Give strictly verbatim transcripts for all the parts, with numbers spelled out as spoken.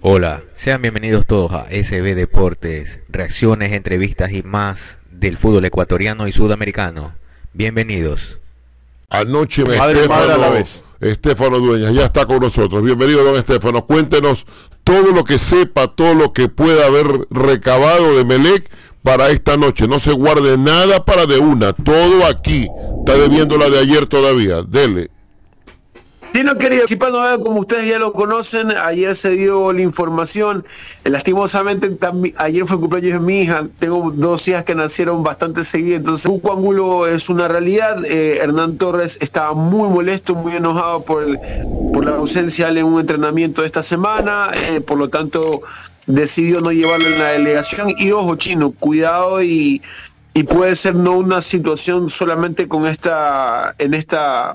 Hola, sean bienvenidos todos a S B Deportes, reacciones, entrevistas y más del fútbol ecuatoriano y sudamericano. Bienvenidos. Anoche me Madre, Estefano, madre a la vez. Estefano Dueñas ya está con nosotros. Bienvenido, don Estefano. Cuéntenos todo lo que sepa, todo lo que pueda haber recabado de Emelec para esta noche. No se guarde nada para de una, todo aquí. Está debiendo la de ayer todavía. Dele. Sí, no quería participar, no, como ustedes ya lo conocen, ayer se dio la información, eh, lastimosamente también, ayer fue el cumpleaños de mi hija, tengo dos hijas que nacieron bastante seguidas, entonces Cuco Angulo es una realidad. eh, Hernán Torres estaba muy molesto, muy enojado por, el, por la ausencia en un entrenamiento de esta semana, eh, por lo tanto decidió no llevarlo en la delegación. Y ojo, Chino, cuidado, y, y puede ser no una situación solamente con esta, en esta...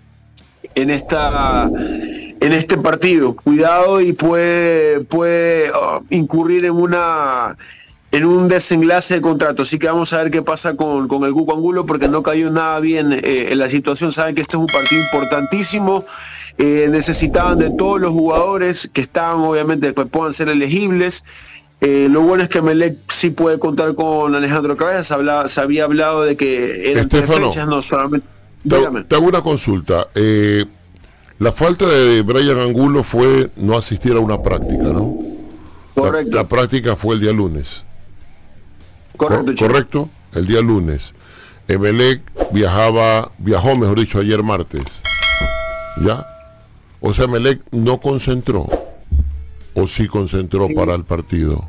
en esta en este partido, cuidado, y puede puede uh, incurrir en una en un desenlace de contrato. Así que vamos a ver qué pasa con, con el Cuco Angulo, porque no cayó nada bien eh, en la situación. Saben que este es un partido importantísimo, eh, necesitaban de todos los jugadores que estaban, obviamente, después puedan ser elegibles. Eh, lo bueno es que Emelec sí puede contar con Alejandro Cabezas. Se, hablaba, se había hablado de que eran tres fechas, no solamente. Te, te hago una consulta. Eh, la falta de Brian Angulo fue no asistir a una práctica, ¿no? Correcto. La, la práctica fue el día lunes. Correcto. Cor correcto, el día lunes. Emelec viajaba, viajó, mejor dicho, ayer martes. ¿Ya? O sea, Emelec no concentró. ¿O sí concentró sí. para el partido?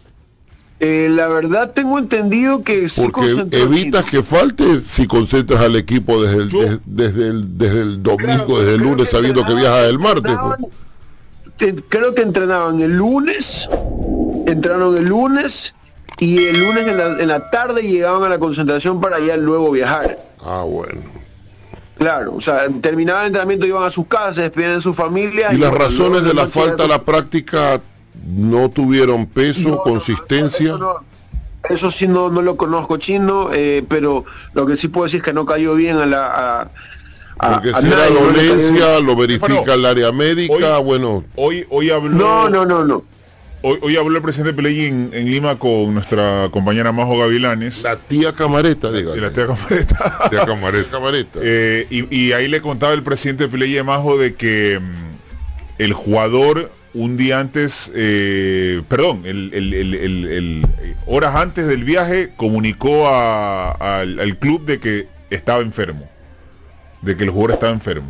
Eh, la verdad tengo entendido que sí. Porque evitas que falte si concentras al equipo desde el, des, desde el, desde el domingo, claro, desde el lunes, sabiendo que viajas el martes. Pues. Creo que entrenaban el lunes, entraron el lunes, y el lunes en la, en la tarde llegaban a la concentración para ya luego viajar. Ah, bueno. Claro, o sea, terminaban el entrenamiento, iban a sus casas, se despedían de sus familias. ¿Y, y las bueno, razones de la falta de la práctica no tuvieron peso, no, consistencia? No, no, eso, eso sí no, no lo conozco, Chino, eh, pero lo que sí puedo decir es que no cayó bien a la... A, a, Porque a si era dolencia, lo verifica bueno, el área médica, hoy, bueno... Hoy, hoy habló... No, no, no, no. Hoy, hoy habló el presidente Pellegrini en, en Lima con nuestra compañera Majo Gavilanes. La tía Camareta, dígame. La tía Camareta. Tía Camareta. Camareta. Eh, y, y ahí le contaba el presidente Pellegrini a Majo de que um, el jugador un día antes, eh, perdón, el, el, el, el, el, horas antes del viaje comunicó a, a, al, al club de que estaba enfermo. De que el jugador estaba enfermo.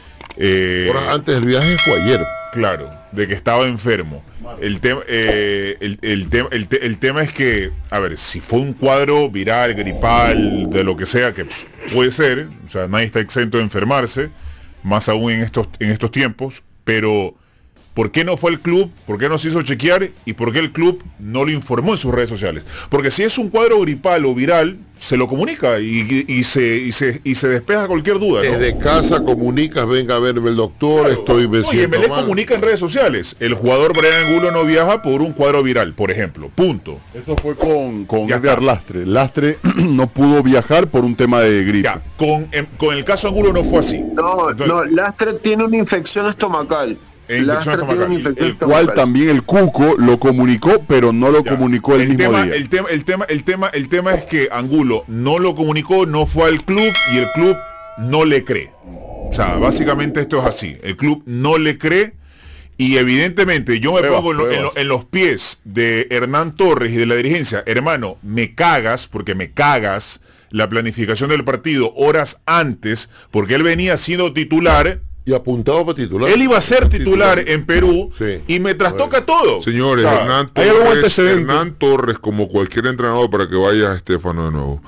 Eh, horas antes del viaje fue ayer. Claro, de que estaba enfermo. El tema, eh, el, el, tema el, te el tema es que, a ver, si fue un cuadro viral, gripal, de lo que sea, que puede ser, o sea, nadie está exento de enfermarse, más aún en estos, en estos tiempos, pero ¿por qué no fue el club? ¿Por qué no se hizo chequear? ¿Y por qué el club no lo informó en sus redes sociales? Porque si es un cuadro gripal o viral, se lo comunica y, y, y, se, y, se, y se despeja cualquier duda, ¿no? Desde casa comunicas, venga a verme el doctor, claro, estoy me siento mal. Y Emelec comunica en redes sociales. El jugador Brian Angulo no viaja por un cuadro viral, por ejemplo. Punto. Eso fue con, con Edgar Lastre. Lastre no pudo viajar por un tema de gripe. Ya, con, en, con el caso Angulo no fue así. No, Entonces, no, Lastre tiene una infección estomacal. El, el cual también el Cuco lo comunicó, pero no lo ya. comunicó el, el mismo tema, día. El tema, el tema, el tema, el tema es que Angulo no lo comunicó, no fue al club y el club no le cree. O sea, básicamente esto es así. El club no le cree y evidentemente yo me pruebas, pongo en, lo, en, lo, en los pies de Hernán Torres y de la dirigencia. Hermano, me cagas, porque me cagas la planificación del partido horas antes, porque él venía siendo titular. Y apuntado para titular. Él iba a ser titular, titular. en Perú, sí. y me trastoca todo. Señores, o sea, Hernán, Torres, Hernán Torres, como cualquier entrenador, para que vaya a Estefano de nuevo,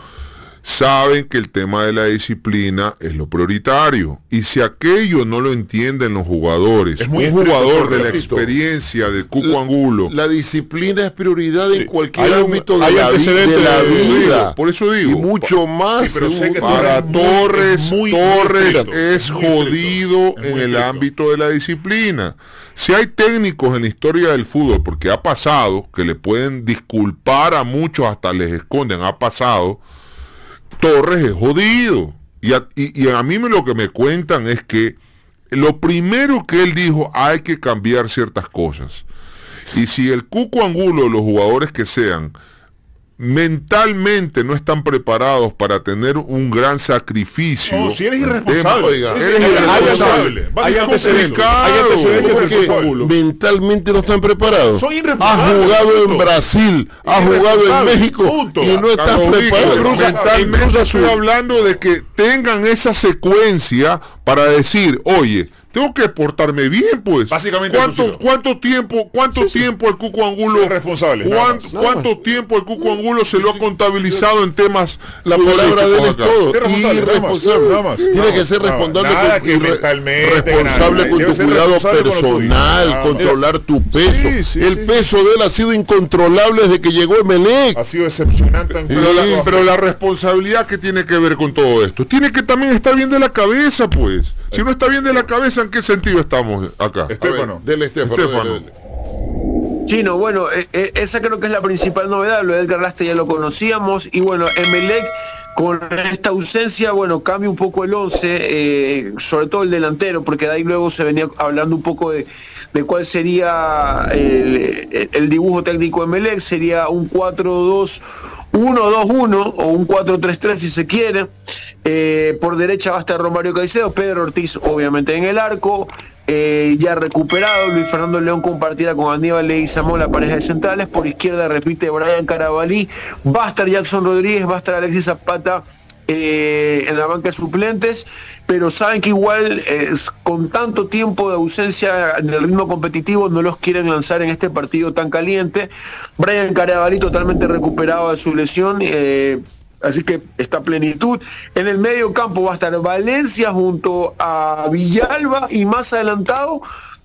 saben que el tema de la disciplina es lo prioritario. Y si aquello no lo entienden los jugadores, un jugador de la experiencia de Cuco Angulo. La disciplina es prioridad en cualquier hay ámbito un, de, la, de la vida. Por eso digo. Y mucho más. Sí, pero sé que para Torres, es muy, Torres muy es muy jodido es en el estricto. ámbito de la disciplina. Si hay técnicos en la historia del fútbol, porque ha pasado, que le pueden disculpar a muchos, hasta les esconden, ha pasado, Torres es jodido. Y a, y, y a mí me, lo que me cuentan es que lo primero que él dijo, hay que cambiar ciertas cosas. Y si el Cuco Angulo, los jugadores que sean, mentalmente no están preparados para tener un gran sacrificio. No, si eres irresponsable, oiga, eres eres irresponsable. Hay antecedentes, hay antecedentes porque mentalmente no están preparados. Son Ha irresponsables. jugado en Brasil, ha jugado en México Punto. y no está preparado. Incluso, mentalmente estoy hablando de que tengan esa secuencia para decir, oye, tengo que portarme bien, pues. Básicamente ¿Cuánto, eso, sí. cuánto tiempo, cuánto Sí, sí. tiempo el Cuco Angulo, Ser responsable, nada cuán- más. cuánto tiempo el Cuco Angulo se lo ha contabilizado en temas La palabra de él es acá? todo. Ser responsable, nada más, Irresponsable. nada más. Tiene Nada que más, ser nada más. responsable Nada con, que re- mentalmente, responsable nada. con Debe tu ser cuidado responsable con lo tuyo. personal, Nada más. controlar tu peso. Sí, sí, el sí. peso de él ha sido incontrolable desde que llegó Emelec. Ha sido decepcionante. en Pero cada la, trabajo. pero la responsabilidad que tiene que ver con todo esto, tiene que también estar bien de la cabeza, pues. Si no está bien de la cabeza, ¿en qué sentido estamos acá? Estefano. Dele, Estefano. Estefano. dele, dele. Chino, bueno, eh, eh, esa creo que es la principal novedad. Lo de Edgar Lastra ya lo conocíamos. Y bueno, Emelec con esta ausencia, bueno, cambia un poco el once, eh, sobre todo el delantero, porque de ahí luego se venía hablando un poco de, de cuál sería el, el dibujo técnico de Emelec. Sería un cuatro dos uno dos uno o un cuatro tres tres si se quiere. Eh, por derecha va a estar Romario Caicedo, Pedro Ortiz obviamente en el arco. Eh, ya recuperado, Luis Fernando León compartirá con Aníbal Leguizamón la pareja de centrales. Por izquierda repite Brian Carabalí, va a estar Jackson Rodríguez, va a estar Alexis Zapata eh, en la banca de suplentes, pero saben que igual eh, con tanto tiempo de ausencia en el ritmo competitivo no los quieren lanzar en este partido tan caliente. Brian Carabalí totalmente recuperado de su lesión, eh, así que está a plenitud. En el medio campo va a estar Valencia junto a Villalba y más adelantado,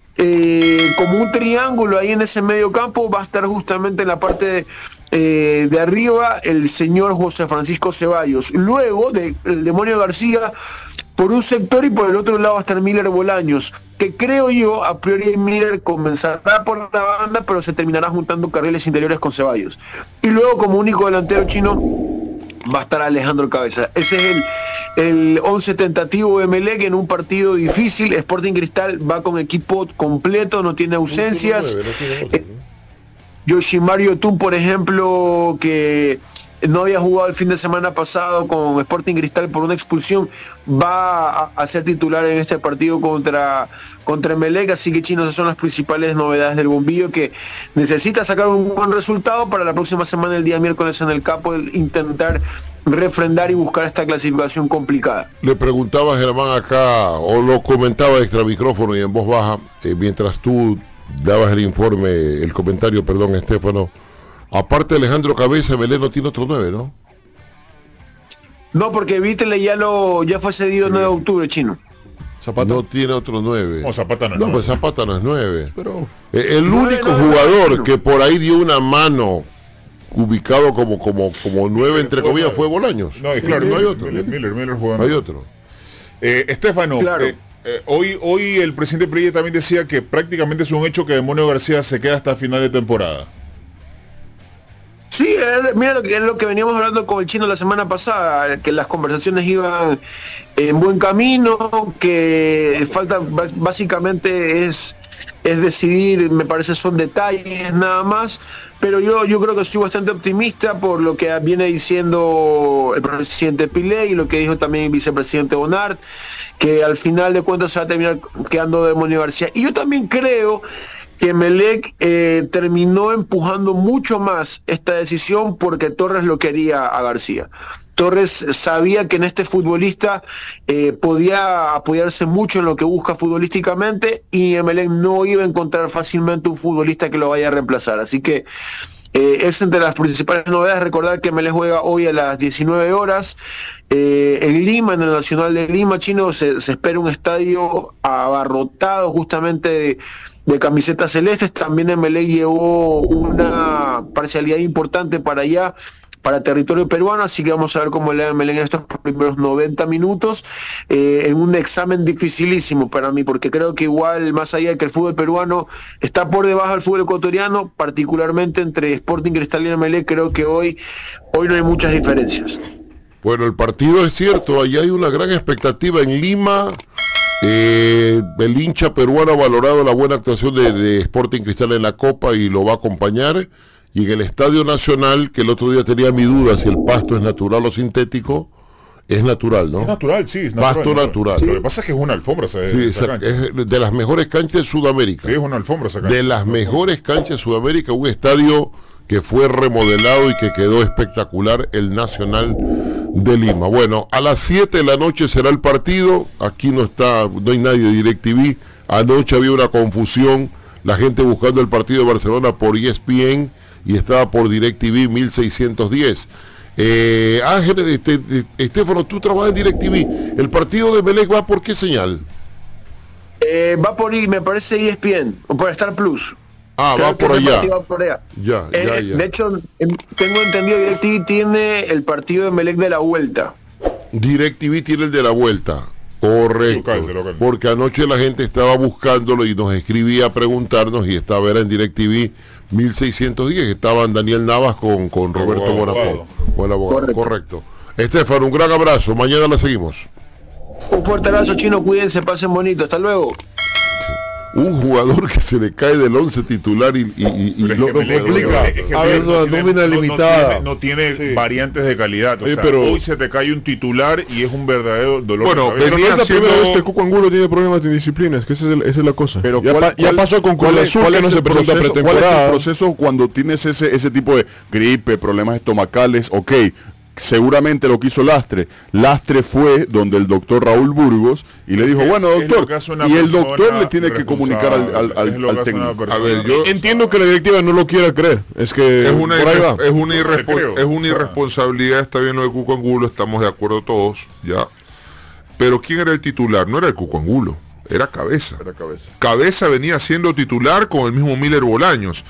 eh, como un triángulo ahí en ese medio campo, va a estar justamente en la parte de, eh, de arriba el señor José Francisco Ceballos. Luego de, el Demonio García por un sector y por el otro lado va a estar Miller Bolaños, que creo yo, a priori Miller comenzará por la banda, pero se terminará juntando carriles interiores con Ceballos. Y luego como único delantero chino va a estar Alejandro Cabeza. Ese es el, el once tentativo de Emelec en un partido difícil. Sporting Cristal va con equipo completo, no tiene ausencias. Eh, Yoshimaru Tun, por ejemplo, que no había jugado el fin de semana pasado con Sporting Cristal por una expulsión, va a, a ser titular en este partido contra, contra Emelec. Así que, Chino, esas son las principales novedades del Bombillo, que necesita sacar un buen resultado para la próxima semana, el día miércoles en el Capo, el intentar refrendar y buscar esta clasificación complicada. Le preguntaba a Germán acá, o lo comentaba extra micrófono y en voz baja, eh, mientras tú dabas el informe, el comentario, perdón, Estefano. Aparte de Alejandro Cabeza, Belén no tiene otro nueve, ¿no? No, porque Vítele ya lo ya fue cedido el nueve de octubre, Chino. Zapata no tiene otro nueve. No, Zapata no es No, nueve. pues Zapata no es nueve. Pero Eh, el Nueve, único nueve, jugador nueve, que por ahí dio una mano ubicado como como como nueve entre Fue comillas nueve. fue Bolaños. No, es claro, no hay Miller, otro. Miller, Miller, Miller juega No hay nueve. otro. Eh, Estefano, Claro. eh, eh, hoy, hoy el presidente Prilla también decía que prácticamente es un hecho que Demonio García se queda hasta final de temporada. Sí, eh, mira lo que es lo que veníamos hablando con el Chino la semana pasada, que las conversaciones iban en buen camino, que falta bás- básicamente es es decidir, me parece son detalles nada más, pero yo yo creo que soy bastante optimista por lo que viene diciendo el presidente Pilé y lo que dijo también el vicepresidente Bonart, que al final de cuentas se va a terminar quedando Demonio García. Y yo también creo que Emelec eh, terminó empujando mucho más esta decisión porque Torres lo quería a García. Torres sabía que en este futbolista eh, podía apoyarse mucho en lo que busca futbolísticamente y Emelec no iba a encontrar fácilmente un futbolista que lo vaya a reemplazar. Así que eh, es entre las principales novedades. Recordar que Emelec juega hoy a las diecinueve horas eh, en Lima, en el Nacional de Lima, Chino. Se, se espera un estadio abarrotado justamente de de camisetas celestes. También Emelec llevó una parcialidad importante para allá, para territorio peruano, así que vamos a ver cómo le da Emelec en estos primeros noventa minutos, eh, en un examen dificilísimo para mí, porque creo que igual, más allá de que el fútbol peruano está por debajo del fútbol ecuatoriano, particularmente entre Sporting Cristal y Emelec, creo que hoy, hoy no hay muchas diferencias. Bueno, el partido es cierto, ahí hay una gran expectativa en Lima. Eh, el hincha peruano ha valorado la buena actuación de, de Sporting Cristal en la Copa y lo va a acompañar. Y en el Estadio Nacional, que el otro día tenía mi duda si el pasto es natural o sintético, es natural, ¿no? Es natural, sí, es natural. Pasto natural. natural. Sí. Lo que pasa es que es una alfombra. Esa, sí, esa esa, es de las mejores canchas de Sudamérica. Sí, es una alfombra esa cancha. De las mejores canchas de Sudamérica, un estadio que fue remodelado y que quedó espectacular, el Nacional de Lima. Bueno, a las siete de la noche será el partido. Aquí no está, no hay nadie de DirecTV. Anoche había una confusión, la gente buscando el partido de Barcelona por E S P N y estaba por DirecTV mil seiscientos diez. Eh, Ángel, este, Estefano, tú trabajas en DirecTV. ¿El partido de Melec va por qué señal? Eh, va por I, me parece E S P N, o por Star Plus. Ah, Creo va por allá. Va por allá. Ya, eh, ya, ya. De hecho, tengo entendido que DirecTV tiene el partido de Melec de la vuelta. DirecTV tiene el de la vuelta. Correcto. Local, local. Porque anoche la gente estaba buscándolo y nos escribía a preguntarnos y estaba era en DirecTV mil seiscientos diez, que estaban Daniel Navas con, con Roberto Bonafont. Buen abogado. Correcto. Correcto. Estefano, un gran abrazo. Mañana la seguimos. Un fuerte abrazo, chino. Cuídense, pasen bonito. Hasta luego. Un jugador que se le cae del once titular y, y, y, y lo, lo complica. Es que a ver, no, nómina limitada. No tiene, no tiene sí. variantes de calidad. O Oye, sea, pero hoy se te cae un titular y es un verdadero dolor. Bueno, pero no es la primera vez que el Cuco Angulo tiene problemas de disciplinas, que esa es, el, esa es la cosa. Pero ya, ¿cuál, ya pasó con Cruz Azul, que no se presenta a pretemporada. ¿Cuál es el proceso cuando tienes ese, ese tipo de gripe, problemas estomacales? Ok, seguramente lo que hizo Lastre. Lastre fue donde el doctor Raúl Burgos y le dijo, bueno doctor, y el doctor le tiene que comunicar al, al, al, al técnico. A ver, yo entiendo que la directiva no lo quiera creer. Es que es una, irre es una, irrespo es una irresponsabilidad, está bien lo de Cuco Angulo, estamos de acuerdo todos, ya. Pero ¿quién era el titular? No era el Cuco Angulo, era Cabeza. Era Cabeza. Cabeza venía siendo titular con el mismo Miller Bolaños.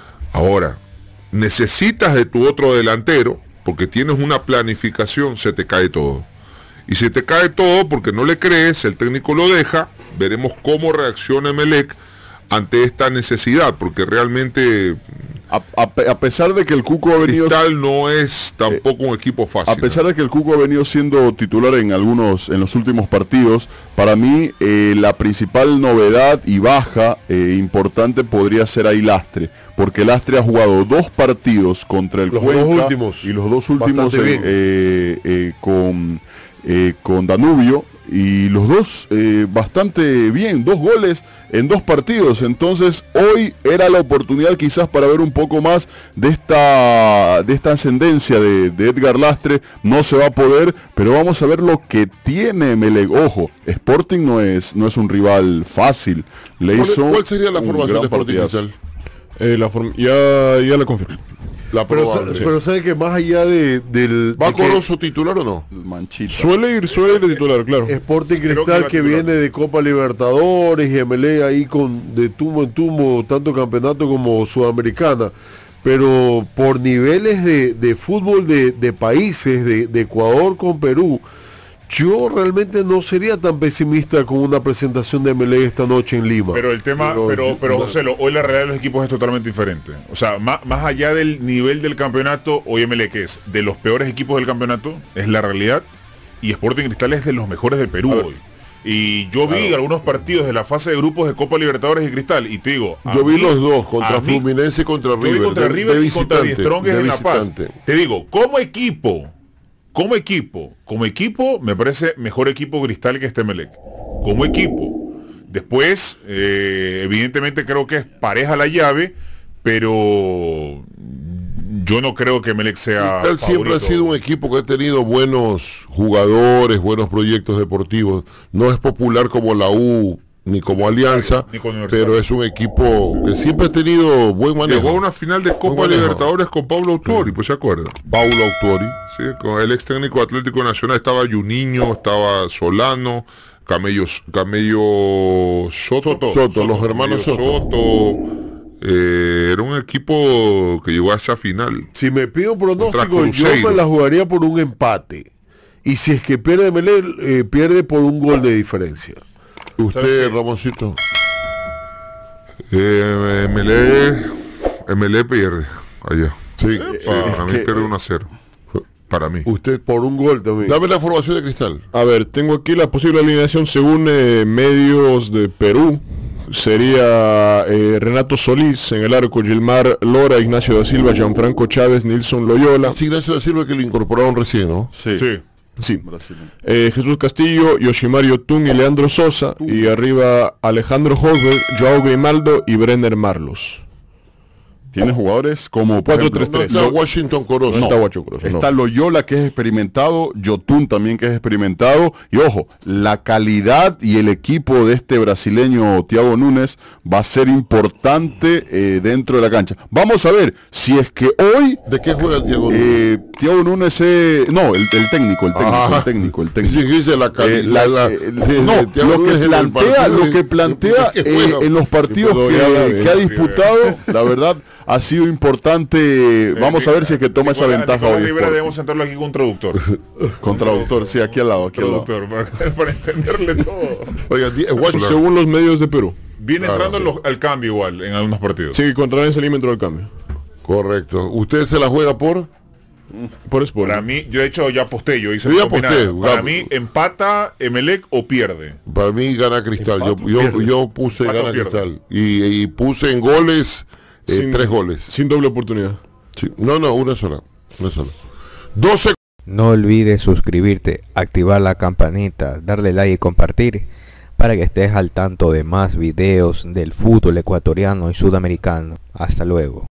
Ahora, necesitas de tu otro delantero, porque tienes una planificación, se te cae todo. Y se te cae todo porque no le crees, el técnico lo deja, veremos cómo reacciona Melec ante esta necesidad, porque realmente a, a, a pesar de que el Cuco ha venido Cristal no es tampoco eh, un equipo fácil. A pesar de que el Cuco ha venido siendo titular en algunos, en los últimos partidos, para mí eh, la principal novedad y baja eh, importante podría ser ahí Lastre, porque Lastre ha jugado dos partidos contra el los Cuenca dos últimos y los dos últimos eh, eh, eh, con eh, con Danubio. Y los dos eh, bastante bien, dos goles en dos partidos. Entonces hoy era la oportunidad quizás para ver un poco más de esta de esta ascendencia de, de Edgar Lastre. No se va a poder, pero vamos a ver lo que tiene Melec. Ojo, Sporting no es no es un rival fácil. Le ¿Cuál, hizo ¿Cuál sería la formación de Sporting Cristal? Eh, la form ya, ya la confirmo. La pero, sa sí. pero sabe que más allá de, del ¿Va de Corozo titular o no? Manchita. Suele ir, suele ir de titular, claro. Sporting Cristal que, que viene de Copa Libertadores y M L E ahí con de tumbo en tumbo, tanto campeonato como Sudamericana. Pero por niveles de, de fútbol de, de países, de, de Ecuador con Perú, yo realmente no sería tan pesimista con una presentación de M L E esta noche en Lima. Pero el tema, pero, pero, pero José, hoy la realidad de los equipos es totalmente diferente. O sea, más, más allá del nivel del campeonato, hoy M L E, que es de los peores equipos del campeonato, es la realidad, y Sporting Cristal es de los mejores del Perú hoy. Y yo vi claro. algunos partidos de la fase de grupos de Copa Libertadores y Cristal, y te digo, yo vi mí, los dos, contra Fluminense y contra River. Contra de, River de y contra Die Strongest en La Paz. Te digo, como equipo, Como equipo, como equipo, me parece mejor equipo Cristal que este Melec. Como equipo. Después, eh, evidentemente creo que es pareja la llave, pero yo no creo que Melec sea Cristal siempre ha sido un equipo que ha tenido buenos jugadores, buenos proyectos deportivos. No es popular como la U ni como Alianza, ni pero es un equipo que siempre ha tenido buen manejo. Llegó a una final de Copa Libertadores con Paulo Autori, sí. Pues se acuerda. Paulo Autori. Sí, con el ex técnico Atlético Nacional estaba Juninho, estaba Solano, Camello, Camello Soto, Soto, Soto, Soto los hermanos Soto. Soto eh, era un equipo que llegó a esa final. Si me pido un pronóstico, yo me la jugaría por un empate. Y si es que pierde Melec, eh, pierde por un gol de diferencia. Usted, Ramoncito. Eh, M L E, M L E pierde allá. Sí. Para, para mí pierde uno a cero. Para mí. Usted por un gol también. Dame la formación de Cristal. A ver, tengo aquí la posible alineación según eh, medios de Perú. Sería eh, Renato Solís en el arco, Gilmar Lora, Ignacio da Silva, Gianfranco Chávez, Nilson Loyola. Sí, Ignacio da Silva que lo incorporaron recién, ¿no? Sí. Sí. Sí. Eh, Jesús Castillo, Yoshimario Tun y Leandro Sosa. Y arriba Alejandro Holberg, Joao Grimaldo y Brenner Marlos. Tiene jugadores como cuatro tres tres. No, está Washington Corozo. No, No, está Guacho Corozo, no. está Loyola, que es experimentado, Yotun también, que es experimentado, y ojo, la calidad y el equipo de este brasileño Thiago Núñez va a ser importante eh, dentro de la cancha. Vamos a ver si es que hoy ¿De qué juega el Thiago? eh, Thiago Núñez es... no, el, el técnico, el técnico, Ah. el técnico, el Sí, técnico. que dice la calidad. Eh, la- la- eh, de- no, de Thiago lo que Núñez en el plantea, partido lo que de- plantea de- de- eh, juega. en los partidos Sí, que, pero que ha bien. disputado, la verdad, ha sido importante. Vamos a ver si es que toma esa Nicolás- ventaja Nicolás hoy. Rivera Sport. debemos sentarlo aquí con un traductor. Con traductor, sí, aquí al lado, aquí al lado. Traductor, para, para entenderle todo. Oiga, di- Washington. Según los medios de Perú. Viene Claro, entrando sí. en los- al cambio igual en algunos partidos. Sí, contra Valencia Lima entró al cambio. Correcto. ¿Usted se la juega por? Por Sport. Para mí, yo de hecho ya aposté, yo hice Yo ya mi aposté, combinada. Para Gabo. mí empata Emelec o pierde. Para mí gana Cristal. Yo, Empate o yo, pierde. yo puse Empate o gana pierde. Cristal. Y, y puse en goles eh, Sin- tres goles. Sin doble oportunidad. Sí. No, no, una sola. Una sola. doce. No olvides suscribirte, activar la campanita, darle like y compartir para que estés al tanto de más videos del fútbol ecuatoriano y sudamericano. Hasta luego.